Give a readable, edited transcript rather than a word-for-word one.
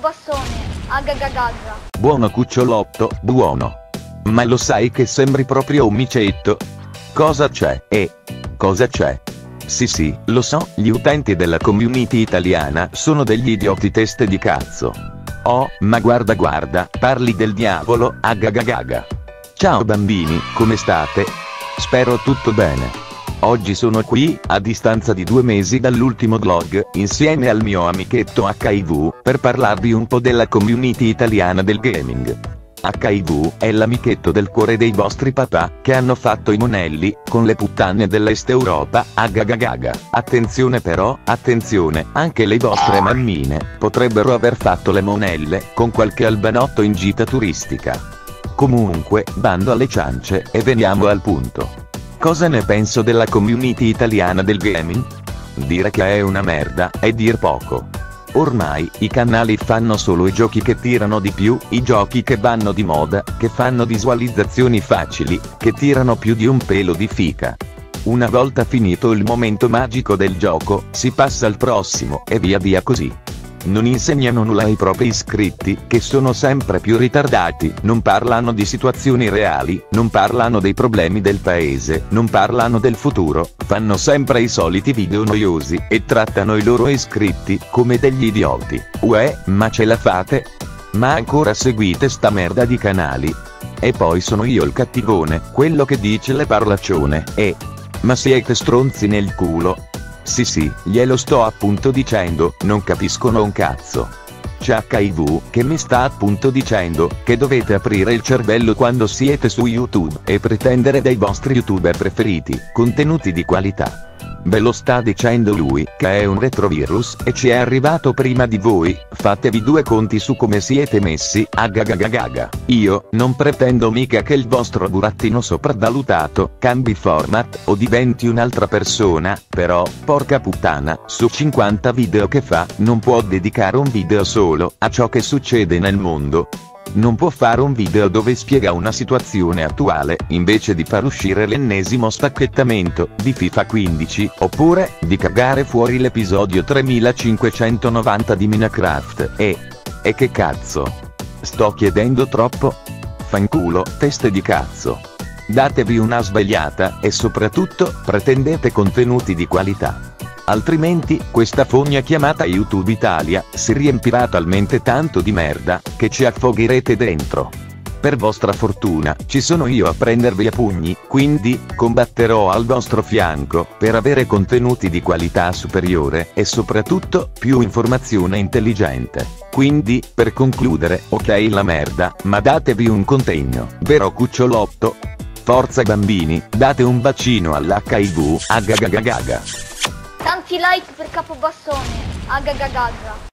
Capobassone, agagagaga. Buono cucciolotto, buono. Ma lo sai che sembri proprio un micetto? Cosa c'è? Cosa c'è? Sì, lo so, gli utenti della community italiana sono degli idioti teste di cazzo. Oh, ma guarda, parli del diavolo, agagagaga. Ciao bambini, come state? Spero tutto bene. Oggi sono qui, a distanza di 2 mesi dall'ultimo vlog, insieme al mio amichetto HIV, per parlarvi un po' della community italiana del gaming. HIV è l'amichetto del cuore dei vostri papà, che hanno fatto i monelli, con le puttane dell'Est Europa, agagagaga. Attenzione però, attenzione, anche le vostre mammine, potrebbero aver fatto le monelle, con qualche albanotto in gita turistica. Comunque, bando alle ciance, e veniamo al punto. Cosa ne penso della community italiana del gaming? Dire che è una merda, è dir poco. Ormai, i canali fanno solo i giochi che tirano di più, i giochi che vanno di moda, che fanno visualizzazioni facili, che tirano più di un pelo di fica. Una volta finito il momento magico del gioco, si passa al prossimo, e via così. Non insegnano nulla ai propri iscritti, che sono sempre più ritardati, non parlano di situazioni reali, non parlano dei problemi del paese, non parlano del futuro, fanno sempre i soliti video noiosi, e trattano i loro iscritti come degli idioti. Uè, ma ce la fate? Ma ancora seguite sta merda di canali? E poi sono io il cattivone, quello che dice le parolaccione, ma siete stronzi nel culo? Sì, glielo sto appunto dicendo, non capiscono un cazzo. C'è HIV, che mi sta appunto dicendo, che dovete aprire il cervello quando siete su YouTube, e pretendere dai vostri youtuber preferiti, contenuti di qualità. Ve lo sta dicendo lui, che è un retrovirus, e ci è arrivato prima di voi, fatevi 2 conti su come siete messi, agagagagaga. Io, non pretendo mica che il vostro burattino sopravvalutato, cambi format, o diventi un'altra persona, però, porca puttana, su 50 video che fa, non può dedicare un video solo, a ciò che succede nel mondo. Non può fare un video dove spiega una situazione attuale, invece di far uscire l'ennesimo spacchettamento di FIFA 15, oppure di cagare fuori l'episodio 3590 di Minecraft, e che cazzo? Sto chiedendo troppo? Fanculo, teste di cazzo. Datevi una svegliata, e soprattutto, pretendete contenuti di qualità. Altrimenti, questa fogna chiamata YouTube Italia, si riempirà talmente tanto di merda, che ci affogherete dentro. Per vostra fortuna, ci sono io a prendervi a pugni, quindi, combatterò al vostro fianco, per avere contenuti di qualità superiore, e soprattutto, più informazione intelligente. Quindi, per concludere, ok la merda, ma datevi un contegno, vero cucciolotto? Forza bambini, date un bacino all'HIV, agagagagaga. Tanti like per Capobassone, agagagaga.